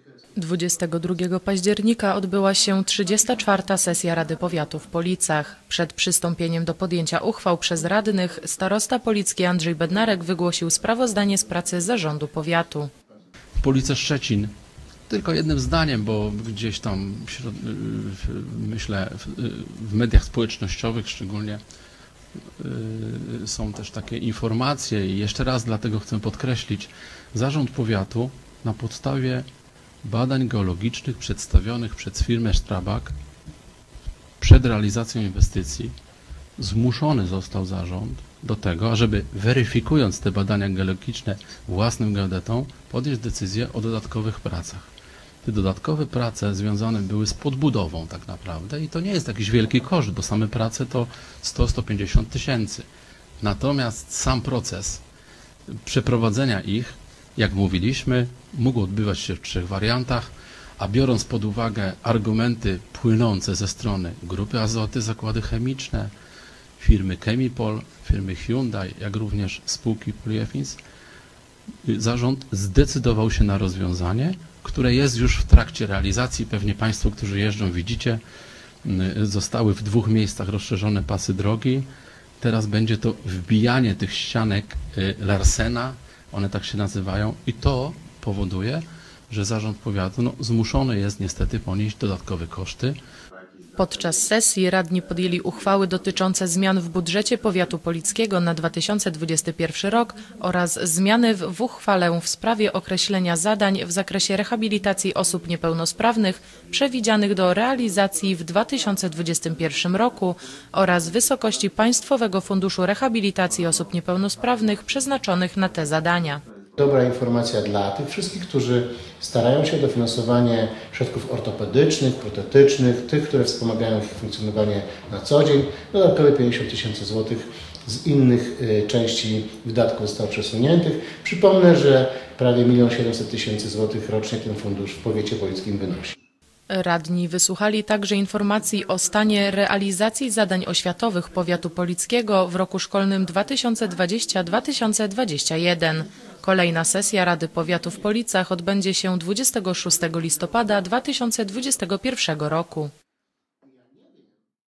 22 października odbyła się 34. sesja Rady Powiatu w Policach. Przed przystąpieniem do podjęcia uchwał przez radnych starosta policki Andrzej Bednarek wygłosił sprawozdanie z pracy zarządu powiatu. Police Szczecin, tylko jednym zdaniem, bo gdzieś tam, myślę, w mediach społecznościowych szczególnie są też takie informacje i jeszcze raz dlatego chcę podkreślić, zarząd powiatu na podstawie badań geologicznych przedstawionych przez firmę Strabag przed realizacją inwestycji zmuszony został zarząd do tego, ażeby weryfikując te badania geologiczne własnym geodetom podjąć decyzję o dodatkowych pracach. Te dodatkowe prace związane były z podbudową tak naprawdę i to nie jest jakiś wielki koszt, bo same prace to 100-150 tysięcy. Natomiast sam proces przeprowadzenia ich, jak mówiliśmy, mógł odbywać się w 3 wariantach, a biorąc pod uwagę argumenty płynące ze strony Grupy Azoty, Zakłady Chemiczne, firmy Chemipol, firmy Hyundai, jak również spółki Polyefins, zarząd zdecydował się na rozwiązanie, które jest już w trakcie realizacji. Pewnie Państwo, którzy jeżdżą, widzicie, zostały w 2 miejscach rozszerzone pasy drogi. Teraz będzie to wbijanie tych ścianek Larsena, one tak się nazywają i to powoduje, że zarząd powiatu zmuszony jest niestety ponieść dodatkowe koszty. Podczas sesji radni podjęli uchwały dotyczące zmian w budżecie powiatu polickiego na 2021 rok oraz zmiany w uchwale w sprawie określenia zadań w zakresie rehabilitacji osób niepełnosprawnych przewidzianych do realizacji w 2021 roku oraz wysokości Państwowego Funduszu Rehabilitacji Osób Niepełnosprawnych przeznaczonych na te zadania. Dobra informacja dla tych wszystkich, którzy starają się o dofinansowanie środków ortopedycznych, protetycznych, tych, które wspomagają ich funkcjonowanie na co dzień. Dodatkowe 50 tysięcy złotych z innych części wydatków zostało przesuniętych. Przypomnę, że prawie 1 700 000 złotych rocznie ten fundusz w powiecie polickim wynosi. Radni wysłuchali także informacji o stanie realizacji zadań oświatowych powiatu polickiego w roku szkolnym 2020-2021. Kolejna sesja Rady Powiatu w Policach odbędzie się 26 listopada 2021 roku.